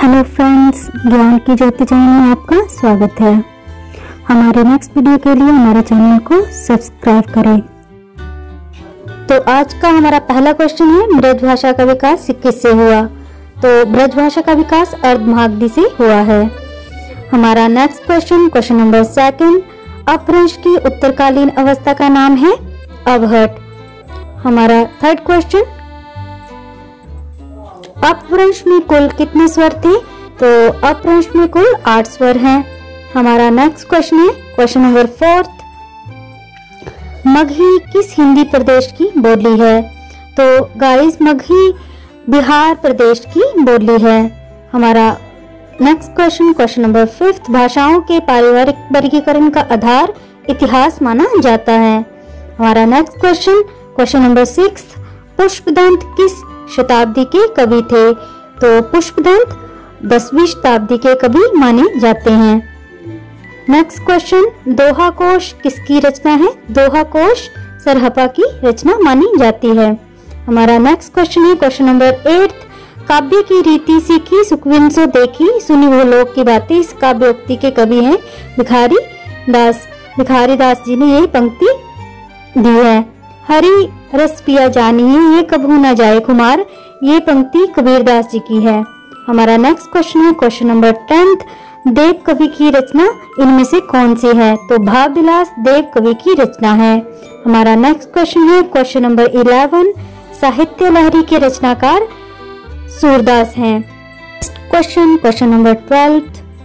Hello friends, ज्ञान की ज्योति channel में आपका स्वागत है। हमारे नेक्स्ट वीडियो के लिए हमारे चैनल को सब्सक्राइब करें। तो आज का हमारा पहला क्वेश्चन है, ब्रज भाषा का विकास किससे हुआ? तो ब्रज भाषा का विकास अर्धमागधी से हुआ है। हमारा नेक्स्ट क्वेश्चन नंबर 2, अपभ्रंश की उत्तरकालीन अवस्था का नाम है अवहट। हमारा थर्ड क्वेश्चन, अपभ्रंश में कुल कितने स्वर थे? तो अपभ्रंश में कुल 8 स्वर हैं। हमारा नेक्स्ट क्वेश्चन है क्वेश्चन नंबर 4, मगही किस हिंदी प्रदेश की बोली है? तो गाइस, मगही बिहार प्रदेश की बोली है। हमारा नेक्स्ट क्वेश्चन नंबर 5, भाषाओं के पारिवारिक वर्गीकरण का आधार इतिहास माना जाता है। हमारा नेक्स्ट क्वेश्चन नंबर 6, पुष्पदंत किस शताब्दी के कवि थे? तो पुष्पदंत 10वीं शताब्दी के कवि माने जाते हैं। नेक्स्ट क्वेश्चन, दोहा कोश किसकी रचना है? दोहा कोश सरहपा की रचना मानी जाती है। हमारा नेक्स्ट क्वेश्चन है क्वेश्चन नंबर 8, काव्य की रीति सीखी सुखविन सो देखी सुनी वो लोग की बातें। इस काव्योक्ति के कवि हैं भिखारी दास। भिखारी दास जी ने ये पंक्ति दी है। हरि रस पिया जानिए ये कभू न जाए खुमार, ये पंक्ति कबीरदास जी की है। हमारा नेक्स्ट क्वेश्चन है क्वेश्चन नंबर 10, देव कवि की रचना इनमें से कौन सी है? तो भाव विलास देव कवि की रचना है। हमारा नेक्स्ट क्वेश्चन है क्वेश्चन नंबर 11, साहित्य लहरी के रचनाकार सूरदास हैं। क्वेश्चन नंबर 12,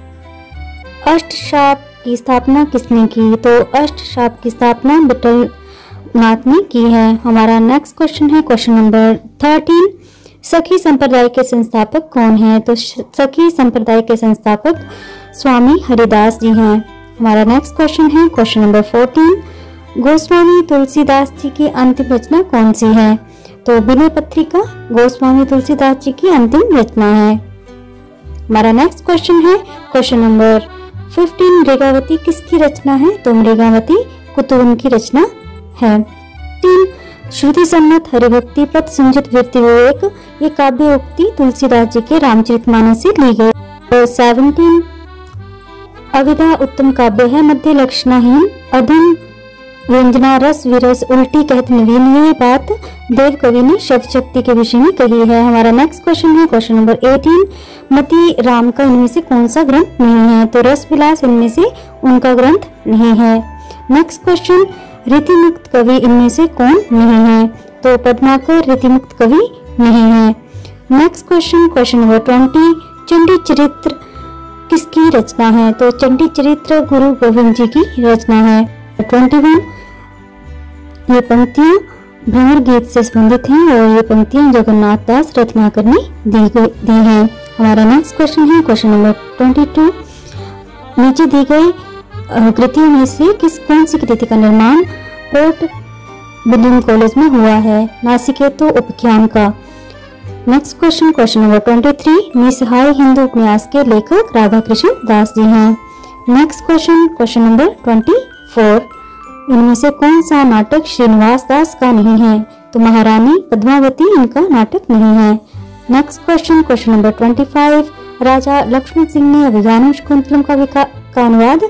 अष्टशाप की स्थापना किसने की? तो अष्टशाप की स्थापना विठल नाथ ने की है। हमारा नेक्स्ट क्वेश्चन है क्वेश्चन नंबर 13, सखी संप्रदाय के संस्थापक कौन है? तो सखी संप्रदाय के संस्थापक स्वामी हरिदास जी हैं। हमारा नेक्स्ट क्वेश्चन है क्वेश्चन नंबर 14, गोस्वामी तुलसीदास जी की अंतिम रचना कौन सी है? तो विनय पत्रिका गोस्वामी तुलसीदास जी की अंतिम रचना है। हमारा नेक्स्ट क्वेश्चन है क्वेश्चन नंबर 15, मृगावती किसकी रचना है? तो मृगावती कुतुब की रचना है। 3, श्रुति सम्मत हरिभक्ति पद संजित वृत्ति विवेक, ये काव्य उक्ति तुलसीदास जी के रामचरितमानस से ली गई। तो 17, अविधा उत्तम काव्य है मध्य लक्षणाहीन अधम व्यंजना रस विरस उल्टी कहत नवीन, ये बात देव कवि ने शब्द शक्ति के विषय में कही है। हमारा नेक्स्ट क्वेश्चन है क्वेश्चन नंबर 18, मति राम का इनमें से कौन सा ग्रंथ नहीं है? तो रस विलास इनमें से उनका ग्रंथ नहीं है। नेक्स्ट क्वेश्चन, रीतिमुक्त कवि इनमें से कौन नहीं है? तो पद्माकर रीतिमुक्त कवि नहीं है। नेक्स्ट क्वेश्चन नंबर 20, चंडी चरित्र किसकी रचना है? तो चंडी चरित्र गुरु गोविंद जी की रचना है। 21, ये पंक्तियां भ्रमर गीत से संबंधित हैं और ये पंक्तियां जगन्नाथ दास रत्नाकर ने दी हैं। हमारा नेक्स्ट क्वेश्चन है क्वेश्चन नंबर 22, नीचे दी गई कृतियों में से कौन सी कृति का निर्माण पोर्ट विलियम कॉलेज में हुआ है? नासिकेतो उपाख्यान का। Next question number 23, Nissahay Hindu उपन्यास के लेखक राधा कृष्ण दास जी हैं। नेक्स्ट क्वेश्चन नंबर 24, इनमें से कौन सा नाटक श्रीनिवास दास का नहीं है? तो महारानी पद्मावती इनका नाटक नहीं है। Next question number 25, Raja Lakshman Singh ने अभिज्ञानम शाकुंतलम का अनुवाद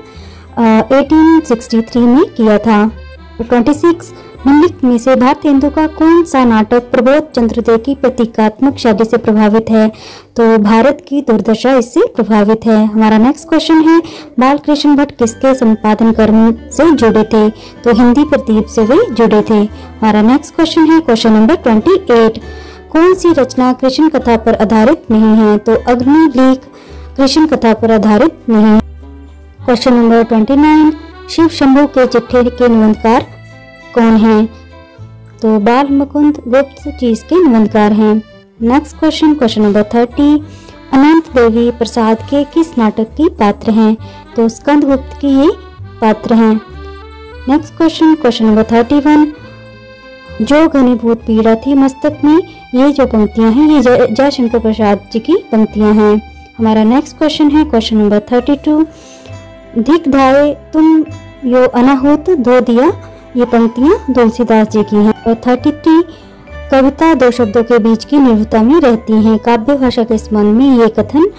1863 में किया था। 26, निम्नलिखित में से भारतेंदु का कौन सा नाटक प्रबोध चंद्रोदय की प्रतीकात्मक शैली से प्रभावित है? तो भारत की दुर्दशा इससे प्रभावित है। हमारा नेक्स्ट क्वेश्चन है, बालकृष्ण भट्ट किसके संपादन कर्म से जुड़े थे? तो हिंदी प्रदीप से वे जुड़े थे। हमारा नेक्स्ट क्वेश्चन है क्वेश्चन नंबर 28, कौन सी रचना कृष्ण कथा पर आधारित नहीं है? तो अग्निलेख कृष्ण कथा पर आधारित नहीं है। क्वेश्चन नंबर 29, शिव शंभू के चिट्ठे के निबंधकार कौन हैं? तो बाल मुकुंद गुप्त चीज के निबंधकार हैं। Next question number 30, Anant Devi Prasad के किस नाटक की पात्र हैं? तो स्कंदगुप्त की ये पात्र हैं। नेक्स्ट क्वेश्चन नंबर 31, जो घनीभूत पीड़ा थी मस्तक में, ये जो पंक्तियां हैं ये जयशंकर प्रसाद जी की पंक्तियां हैं। हमारा नेक्स्ट क्वेश्चन है क्वेश्चन नंबर 32, धिक धाये तुम यो अनाहुत धो दिया, ये पंक्तियां तुलसीदास जी की हैं। और 33, कविता दो शब्दों के बीच की निर्भरता में रहती है। काव्य भाषा के संबंध में ये कथन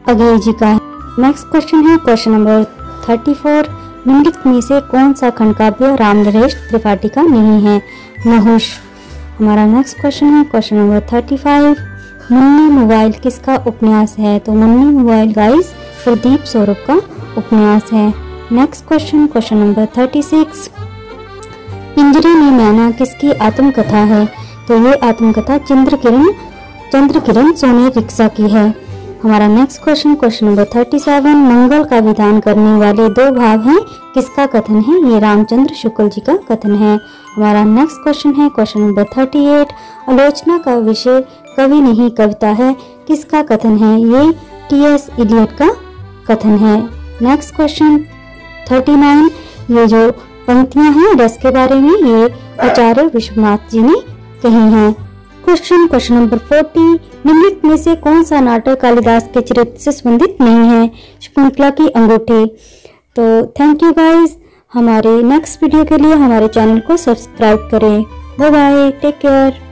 अघेई जी का है। नेक्स्ट क्वेश्चन है क्वेश्चन नंबर 34। निम्नलिखित में से कौन सा खंड काव्य रामनरेश त्रिपाठी का नहीं है? नहुष। हमारा नेक्स्ट क्वेश्चन है क्वेश्चन नंबर 35। मुन्नी मोबाइल किसका उपन्यास है? तो मुन्नी मोबाइल गाइस प्रदीप सौरभ का उपन्यास है। Next question number 36। पिंजरे में मैना किसकी आत्मकथा है? तो ये आत्मकथा चंद्रकिरण सोनी रिक्शा की है। हमारा नेक्स्ट क्वेश्चन नंबर 37। मंगल का विधान करने वाले दो भाव हैं, किसका कथन है? ये रामचंद्र शुक्ल जी का कथन है। हमारा नेक्स्ट क्वेश्चन है क्वेश्चन नंबर 38। आलोचना का विषय कवि नहीं कविता है, किसका कथन है? ये टी.एस. इलियट का कथन है। Next question 39। ये जो पंक्तियां हैं रस के बारे में, ये आचार्य विश्वनाथ जी ने कही हैं। Question number 40। निम्नलिखित में से कौन सा नाटक कालिदास के चरित्र से संबंधित नहीं है? शकुंतला की अंगूठी। तो थैंक यू गाइस। हमारे नेक्स्ट वीडियो के लिए हमारे चैनल को सब्सक्राइब करें। Bye bye, take care.